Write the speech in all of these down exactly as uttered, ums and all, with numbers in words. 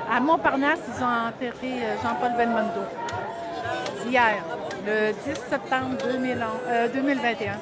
À Montparnasse, ils ont enterré euh, Jean-Paul Belmondo. Hier, le dix septembre deux mille onze, euh, deux mille vingt et un.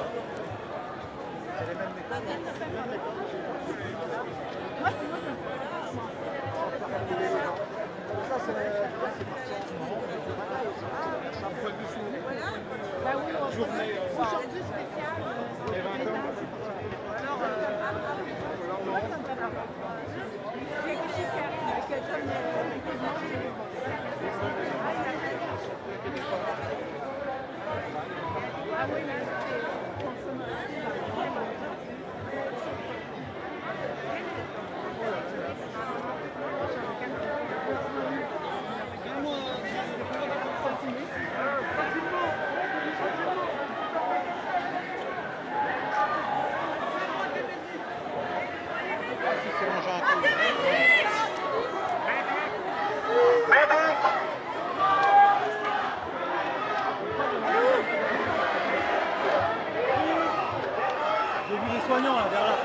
Ben oui, aujourd'hui spécial. Les vingt ans. Alors, euh, moi, ça me fait peur. J'ai quelque chose qui arrive, avec comme ah oui, mais j'ai vu les soignants là derrière.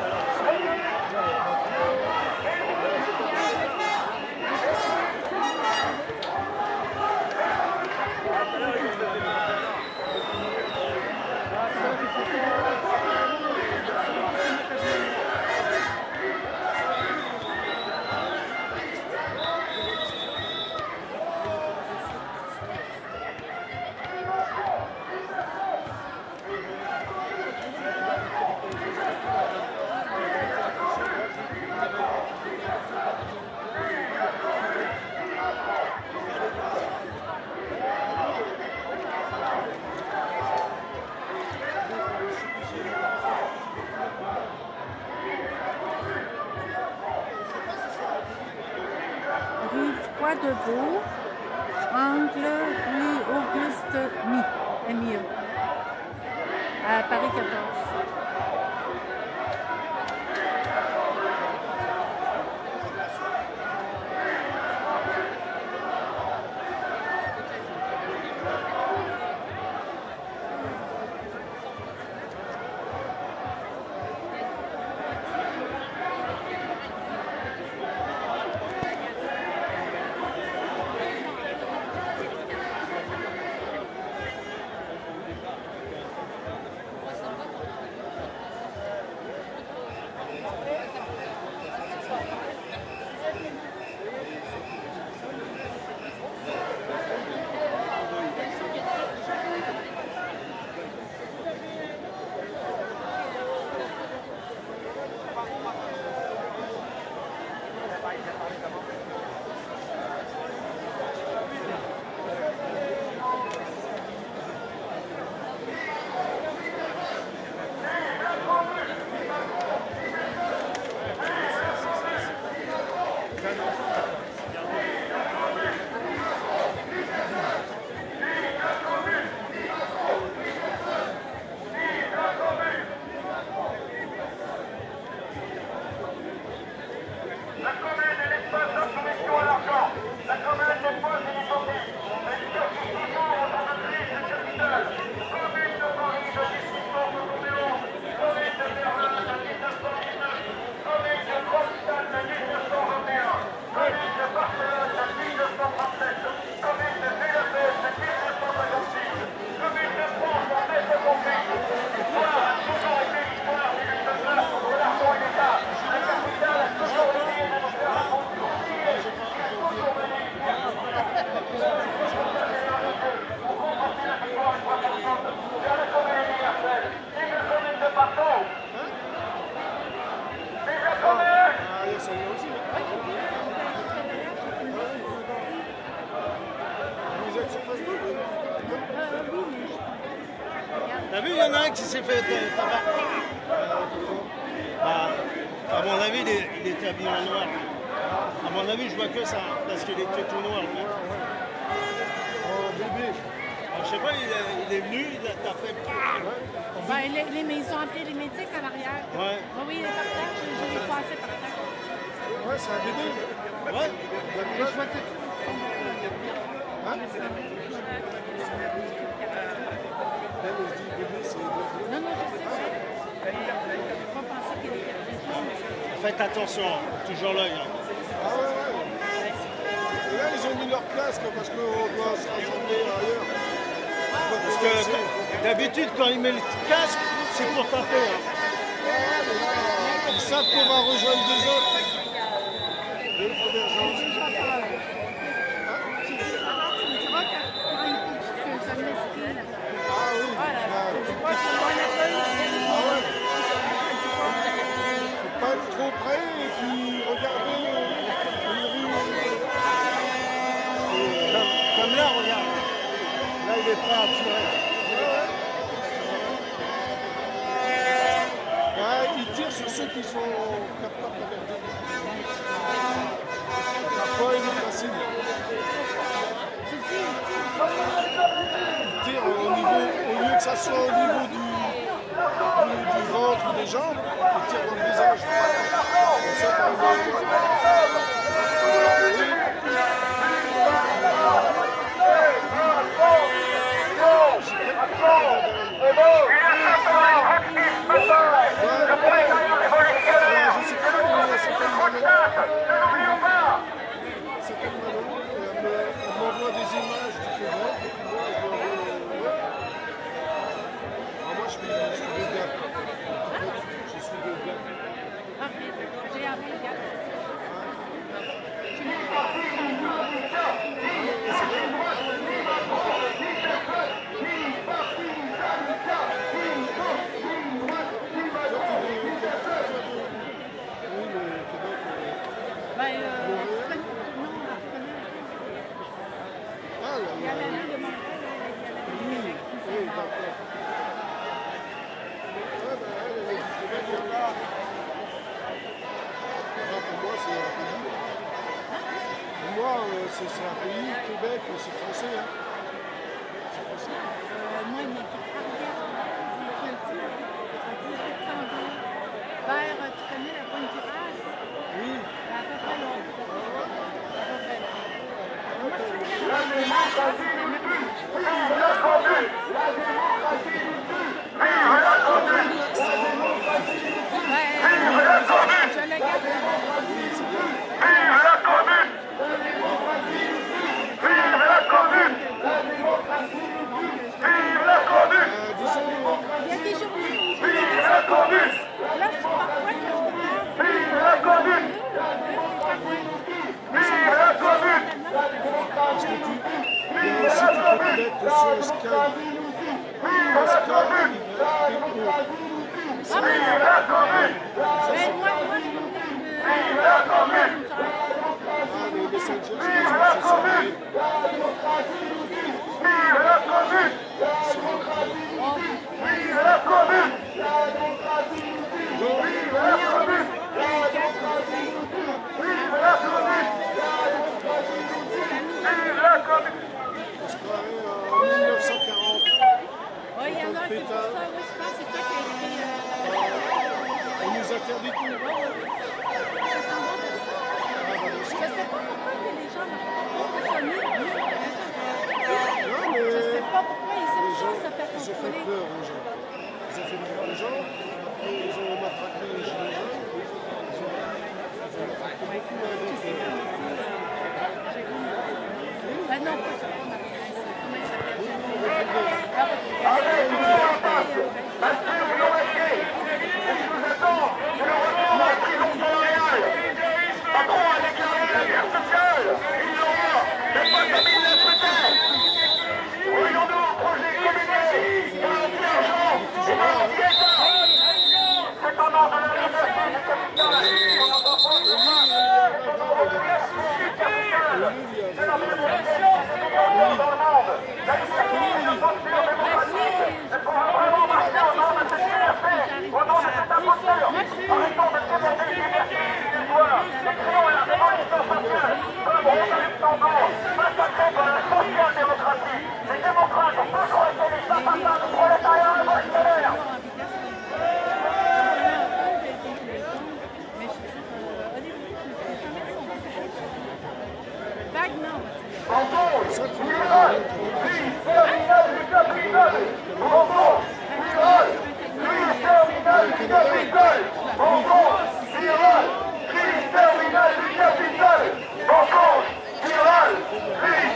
Rue Froidevaux, angle rue Auguste Mi, M I E, à Paris quatorze. T'as vu, il y en a un qui s'est fait tabac. Bah, à mon avis, il, est, il était habillé en noir. À mon avis, je vois que ça, parce qu'il était tout noir. Oh, bébé. Alors, je sais pas, il est, il est venu, il a tapé. Ben, les, les, mais ils ont appelé les médics à l'arrière. Ouais. Ben oui, il est par terre, je, je l'ai passé par terre. Ouais, c'est un bébé. Ouais. Et je vois tout de suite. Hein? Non, non, je sais, je sais. Je pas penser qu'il était présent. Faites attention, toujours l'œil. Hein. Ah ouais, ouais. casque parce qu'on doit se rassembler ailleurs. Parce que d'habitude, quand il met le casque, c'est pour taper. Hein. Ils savent qu'on va rejoindre des autres. De convergence. Ah oui. Ah ouais. Faut pas être trop près et puis regarder les rues. Comme, comme là, regarde. Là, il est prêt à tirer. Ouais, ils tirent sur ceux qui sont capables de regarder. Parfois, il est facile. Ils tirent au niveau, au lieu que ça soit au niveau du, du, du ventre ou des jambes, ils tirent dans le visage. Comme ça, par exemple. On m'envoie des images du Québec et puis moi je dois aller. Moi je suis de gars. Je suis de gars. J'ai appris gars. Il y a la ville de Montréal, il y a la ville de Québec. Oui, d'accord. Ouais, ben elle, elle est du Québec, il y en a. Pour moi, c'est un pays. Pour moi, c'est un pays, Québec, c'est français. Hein. C'est français. Euh, moi, il m'a dit arrière du Pointu, en dix-huit cent deux, vers, tu connais la Pointe du Raz? Oui. À peu près là. À peu près là. Moi, je suis La démocratie nous tue. Vive la commune. La démocratie nous tue. Vive la commune. La démocratie nous tue. Vive la commune. Je le garde. Vive la commune. Vive la commune. La démocratie nous tue. Vive la commune. Euh, disons, Il y a des journées où je Vive la commune. là, je parfois que je regarde. Vive la commune. Vive la commune. parce que tu, il y a aussi, tu peux te mettre sur Skype. Vive la commune. Vive la commune. Mais moi, moi, je me Vive la commune. Ah, les messengers, c'est Vive des la c'est sur commune. les- Vive la commune. Vive la commune. Vive la commune. Vive la commune. Vive la commune. on se croirait en mille neuf cent quarante. oui, il y en a, c'est pour ça, oui, je pense que c'est toi qui as écrit. Euh... On nous interdit tout. Je sais pas pourquoi que les gens n'ont pas ça mis. Non, mais Je sais pas pourquoi ils les ont gens, ça, ça fait ils ont fait contrôler. peur aux gens. Ils ont fait peur aux gens. Après, ils ont matraqué les gilets jaunes. Ils ont, ils ont matraqué beaucoup hein, donc, euh, Ben non, pas ça. Comment il s'appelle? Macron a déclaré la guerre sociale. Il l'aura. Mais pas comme il le souhaitait. Voyons-nous au projet communiste. Garantie argent. Garantie État. Dépendant de la liberté du capital. On n'entend pas le C'est la manipulation des milliardaires dans le monde. La liberté, la censure démocratique. Est-ce qu'on va vraiment marcher au nom de cette liberté? Au nom de cette imposture? Arrêtons de saboter les libertés individuelles. Décrions la révolution sociale. Comme Rosa Luxembourg, massacrée par la social-démocratie. Les démocrates ont toujours été les assassins du prolétariat révolutionnaire. En cause, libéral, crise terminale du capital. En cause, libéral, crise terminale du capital. En cause, libéral, crise terminale du capital. En cause, libéral, crise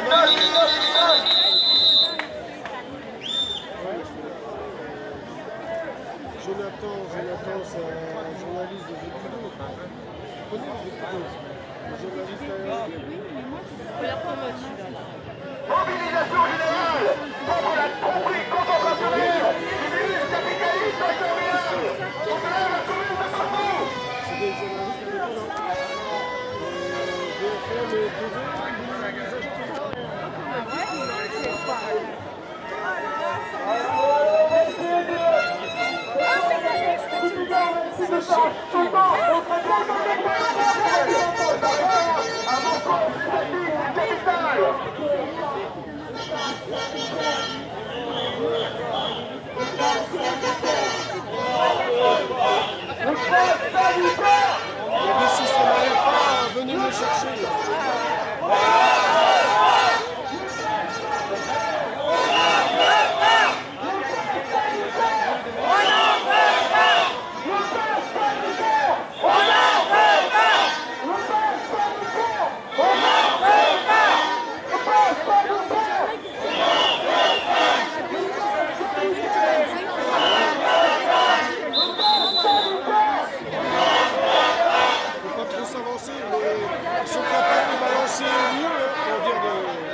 Jonathan, Jonathan, c'est un journaliste de Vécudo. Tu connais Vécudo? Le journaliste aérien. Mobilisation générale contre la tromperie contemplative du ministre capitaliste intérieur. Au-delà de la commune de Marseille. C'est des journalistes indépendants. B F M et T V, ils achètent il y a des si ça n'arrive pas, venez me chercher. Ils sont capables de balancer mieux, hein, pour dire de...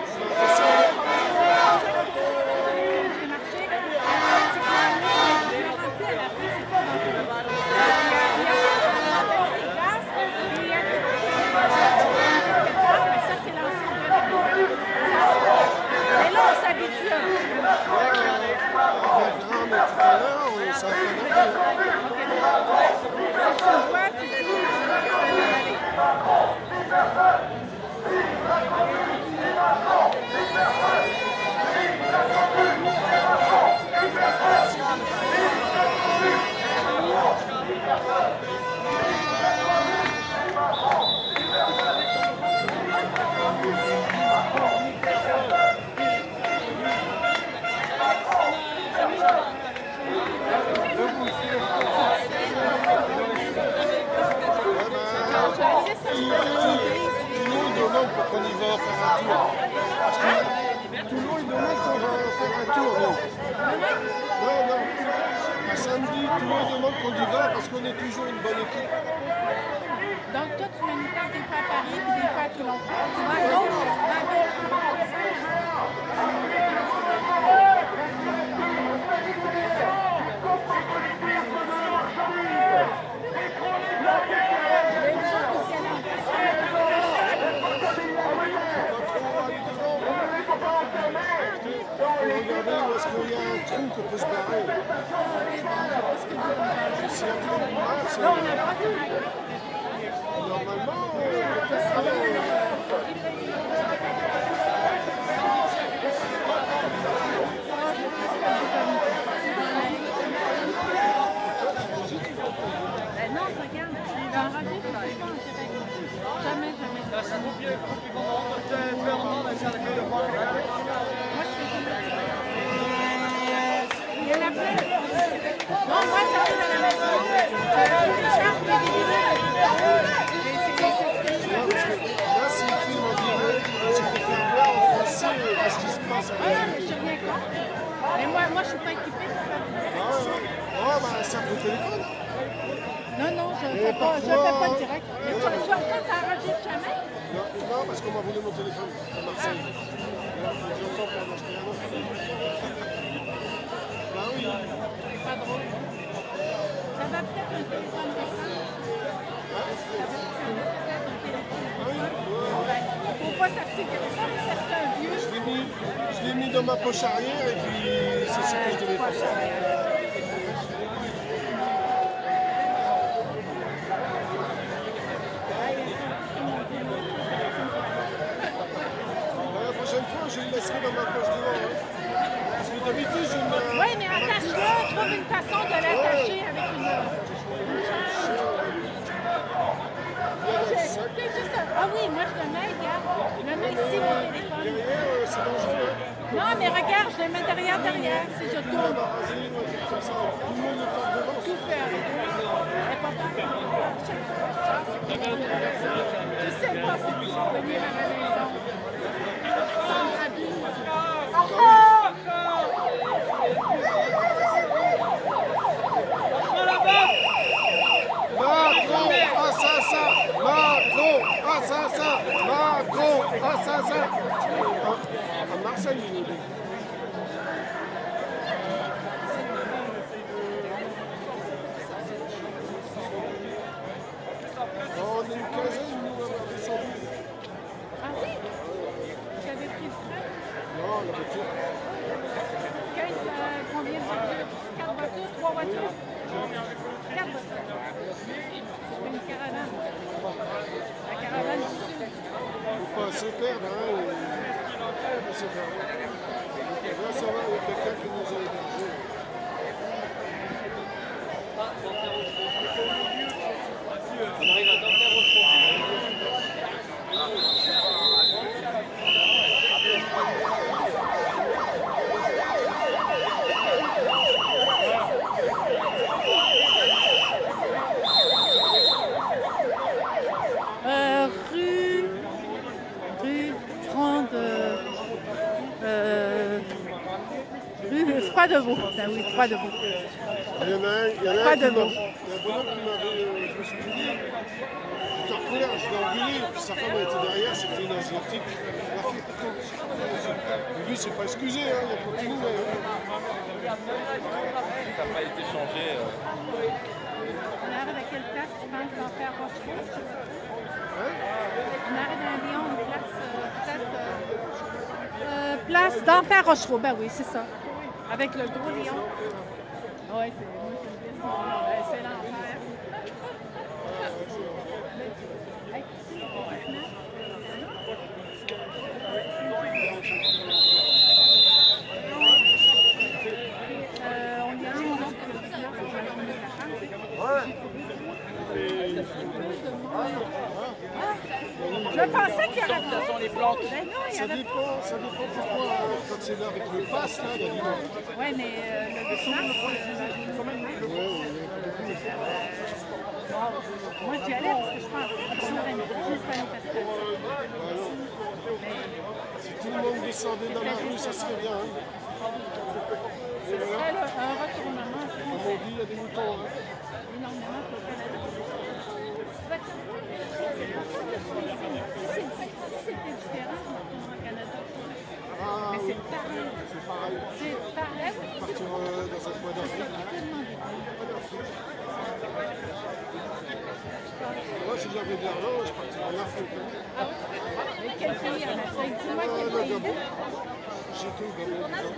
Mais là, on s'habitue un peu. Non, mais tout à l'heure, on s'en fait un peu. Tu vois, tu sais, Toulon, il demande pour qu'on y va faire un tour. Parce que Toulon, il demande qu'on va faire un tour. Non, non. non. À samedi, Toulon, il demande qu'on y va parce qu'on est toujours une bonne équipe. donc toi, tu manifestes des fois à Paris et des fois à Toulon. Tu vas à gauche, tu vas à gauche. Regardez où est-ce qu'il y a un trou qu'on peut se barrer. S'il y a un trou de mal, c'est... Normalement, on peut Ben non, regarde, je vais enregistrer, je suis pas en direct. Jamais, jamais. Moi, je il y en a plein. Non, moi, j'arrive à la maison. Je charge des là, s'il filme en direct, tu peux faire voir en français ce qui se passe. oui, mais je suis bien compte. Mais moi, moi, je suis pas équipée pour faire ça. Ah ouais. Oh, bah, ça peut téléphone. Non, non, je ne Et fais pas, je parfois- fais pas de direct. Mais tu tu entends, ça enregistre jamais? Non, non, parce qu'on m'a volé mon téléphone à Marseille. J'entends pour en acheter un autre. Bah oui. C'est pas drôle. Ça va peut-être un téléphone récent. Ça va peut-être un téléphone. Il ne faut pas s'appliquer ça, mais ça c'est un vieux. Je l'ai mis, je l'ai mis dans ma poche arrière et puis c'est ce que je devais faire. La prochaine fois, je le laisserai dans ma poche devant. Hein. Parce que d'habitude, je me... Oui, mais attache-le, trouve une façon de l'attacher avec une. C'est juste un- Ah oui, moi je le mets, regarde. Je le mets ici, mon téléphone. Derrière, euh, c'est dangereux. Non, mais regarde, je le mets derrière, derrière, si je tourne. Vas-y, ouais, c'est comme ça. Tout le monde est par devant. Tout fait avec l'important, c'est que tu sais pas si tu vas venir à la maison. Marseille, il est. On est une quinzaine, nous, à descendu. Ah oui? Vous avez pris le train? Non, la voiture. quinze, euh, combien de voitures? quatre voitures? trois voitures? quatre voitures. C'est une caravane. La caravane du Sud. Il ne faut pas se perdre, hein. Il faut pas se perdre. Là, ça va, il y a quelqu'un qui nous a hébergés. On arrive à Dentaire au fond. Euh, rue, rue Grande, euh, rue Froidevaux. Ah oui, Froidevaux. Il y en a un, il y en a Pas un de qui m'a- mots. il y a un bonhomme qui m'avait, euh, je me suis dit, j'étais en colère, je l'ai engueulé, puis sa femme elle était derrière, c'était une asiatique. Il a fait, putain, c'est pas possible. Mais lui, c'est pas excusé, hein, il a continué. Hein. Ça n'a pas été changé. euh. On arrête à quelle place, tu penses, d'en faire Rochereau? Hein? On arrête à un Lyon, une place, euh, peut-être, euh, euh, place d'Enfer Rochereau. Ben oui, c'est ça. Avec le gros lion. Ouais, c'est, moi, c'est une ville, euh, c'est l'enfer. Hey, euh, on y a un, on montre que le village, on va aller la chambre, tu sais. Je pensais qu'il y aurait Ça sent les plantes. Ben non, il y Ça avait dépend, ça dépend pourquoi, hein, quand c'est là avec le pass, là, il y a du monde. ouais, mais euh, le village, euh, Ouais, ouais, ouais. moi j'y allais parce que je pense que c'est une manifestation. Alors, si tout le monde descendait dans la rue, ça serait bien. Hein. Ce serait là, un retournement, je Comme pense, on dit, il y a des moutons. Hein. énormément pour le Canada. Si c'était différent, je retournerais au Canada. Ah, Mais oui, c'est pareil. c'est pareil. C'est pareil, oui. Partir euh, dans un coin d'Afrique. Tellement différent. Moi, si j'avais de l'argent, je partirais en Afrique. Hein. Ah oui? Mais quel pays en Afrique? Dis-moi Euh, quel le pays. Gabon. J'étais au Gabon. Ah oui?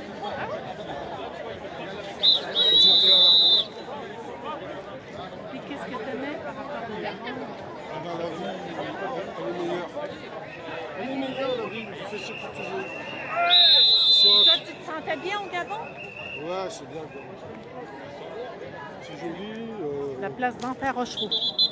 J'étais à l'armée. Puis qu'est-ce que tu aimais par rapport au Gabon? Ah ben, la vie, elle est meilleure. Elle est meilleure, la vie. Tu fais ce que tu veux. Soit... Toi, tu te sentais bien au Gabon? Ouais, c'est bien. Quoi. C'est joli. Euh... La place d'Enfer Rochereau.